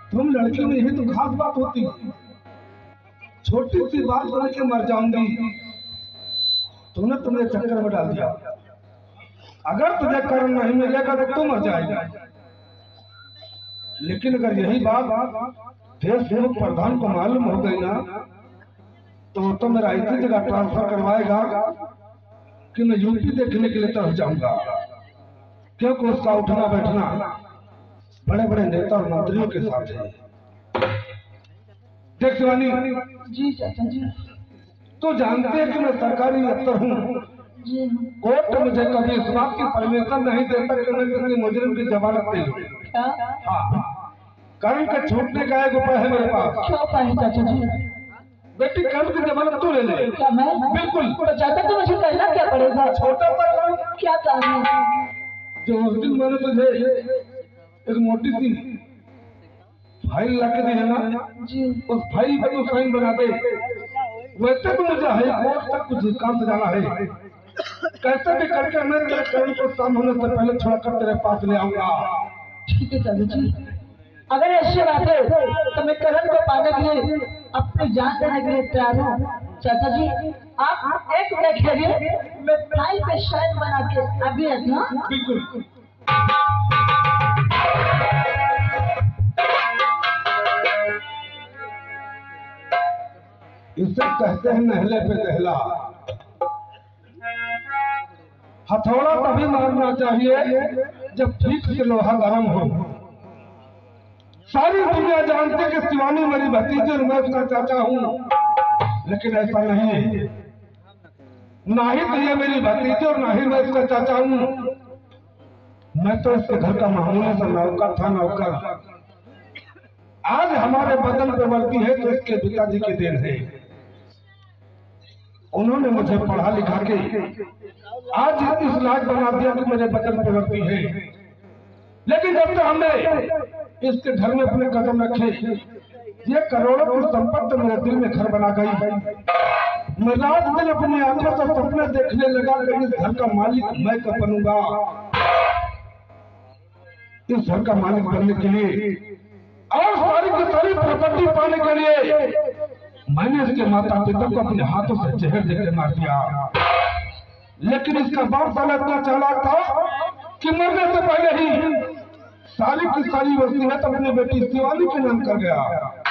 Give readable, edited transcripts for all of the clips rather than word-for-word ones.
तुम लड़की में यही तो खास बात होती, छोटी सी बात बोल के मर जाऊंगी, तूने तुम्हें चक्कर में डाल दिया। अगर तुझे कर्म नहीं मिलेगा तो तू मर जाएगा। लेकिन अगर यही बात देश प्रधान को मालूम हो गई ना, तो मेरा इसी जगह ट्रांसफर करवाएगा कि मैं यूपी देखने के लिए तरफ जाऊंगा, क्योंकि उसका उठना बैठना बड़े बड़े नेता और मंत्रियों के साथ है। देख शिवानी जी चाचा जी, तो जानते हैं कि मैं सरकारी अफसर हूँ। कोर्ट मुझे कभी इस बात की परमिशन नहीं देता कि मैं किसी मुजरिम की जमानत दे दूं। हाँ, कारण के छूटने का एक उपाय है मेरे पास। क्या उपाय है चाचा जी? बेटी कल की जमानत तू ले ले। क्या मैं? बिल्कुल। तो चाचा तो मुझे करना क्या पड़ेगा? छोटा सा काम। क्या काम है? जो उस दिन मैंने तुझे एक मोटी सी फाइल ला के दी है ना जी, उस फाइल पर तो साइन बना दे। वैसे तो मुझे हाई कोर्ट तक कुछ काम से जाना है, कैसे भी करके मैं तेरे कर्म को शाम होने से पहले छोड़ कर तेरे पास ले आऊंगा। ठीक है चाचा जी, अगर ऐसी बात है तो मैं करण को पाने के लिए अपनी जान देने के लिए तैयार हूँ। चाचा जी आप एक मिनट ठहरिए, मैं फाइल पे साइन बना के अभी आती हूँ। बिल्कुल। इसे कहते हैं नहले पे दहला। हथौड़ा तभी मारना चाहिए जब ठीक से लोहा गर्म हो। सारी दुनिया जानती है कि शिवानी मेरी भतीजी और मैं उसका चाचा हूँ, लेकिन ऐसा नहीं है। ना ही तो ये मेरी भतीजी और ना ही मैं इसका चाचा हूँ। मैं तो इसके घर का मामूली सा नौकर था, नौकर। आज हमारे बदन पे वर्दी है तो इसके पिताजी की देन है। उन्होंने मुझे पढ़ा लिखा के आज इस लायक बना दिया कि मेरे बदन पे वर्दी है। लेकिन जब तक हमने इसके घर में अपने कदम रखे, ये करोड़ों की संपत्ति मेरे दिल में घर बना गई। मैं रात दिन अपनी आंखों से सपने देखने लगा कि इस घर का मालिक मैं कब बनूंगा। इस घर का मालिक बनने के लिए और सारी की सारी प्रॉपर्टी पाने के लिए मैंने इसके माता पिता को अपने हाथों से जहर देकर मार दिया। लेकिन इसका बाप साला इतना चालाक था कि मरने से पहले ही सारी की सारी वसीयत अपनी बेटी शिवानी के नाम कर गया।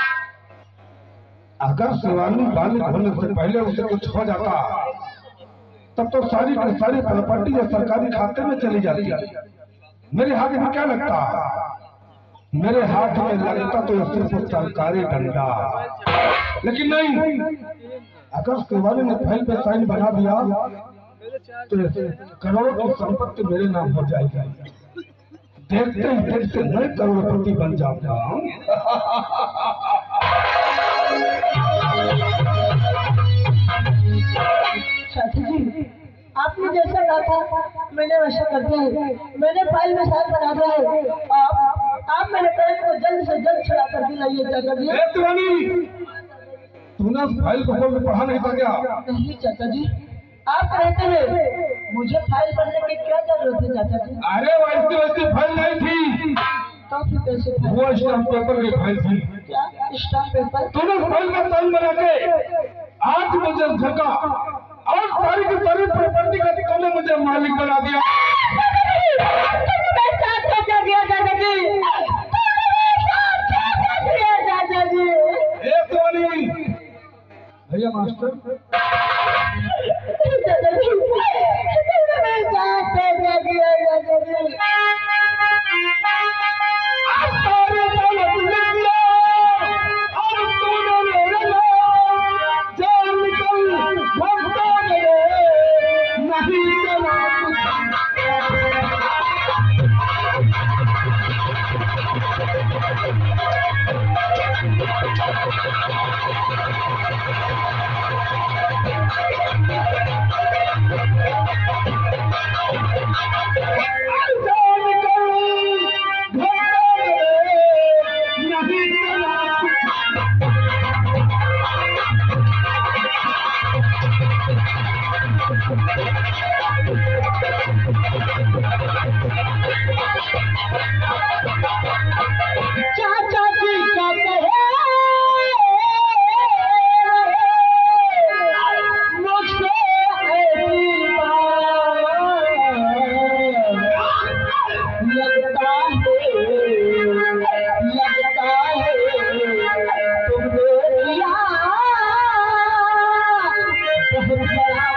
अगर शिवानी बालिग होने से पहले उसे कुछ हो जाता तब तो सारी की सारी प्रॉपर्टी या सरकारी खाते में चली जाती। मेरे हाथ में क्या लगता? मेरे हाथ में लगता तो सिर्फ सरकारी डंडा। लेकिन नहीं, अगर शिवानी ने फाइल पे साइन बना दिया तो करोड़ों की संपत्ति मेरे नाम हो जाएगी। देखते ही देखते मैं करोड़पति बन जाऊंगा। चाचा जी आपने जैसा कहा था मैंने वैसा कर दिया है। मैंने फाइल में साइन बना दिया है। आप मेरे करण को जल्द से जल्द छुड़ा कर दिलाइए चाचा जी। तूने उस फाइल को खोल के पढ़ा नहीं था क्या? नहीं चाचा जी, आप कहते हैं मुझे फाइल पढ़ने की क्या जरूरत है चाचा जी? अरे वैसी फाइल नहीं थी, तो फिर कैसे? वो स्टाम्प पेपर की फाइल थी। क्या स्टाम्प पेपर? तूने फाइल में साइन बना के आज मुझे धक्का और सारी की सारी प्रॉपर्टी का तूने मुझे मालिक बना दिया। भैया मास्टर चाचा जी का कहे मुझसे ऐसी बात लगता है तुमने किया बहुत बड़ा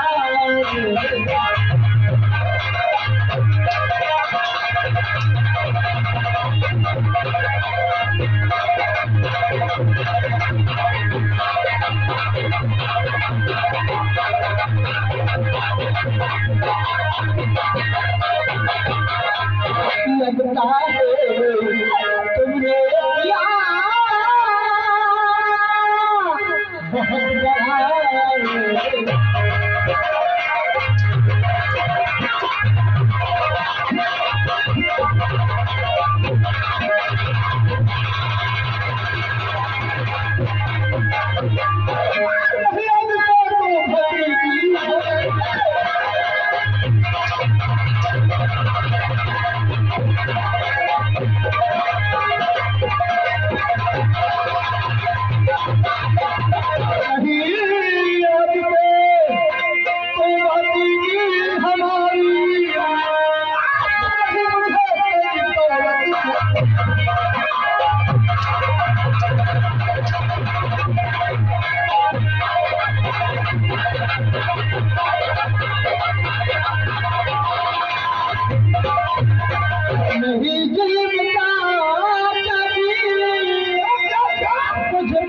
लगता है तुमने किया बहुत बड़ा नहीं जीवता मुझे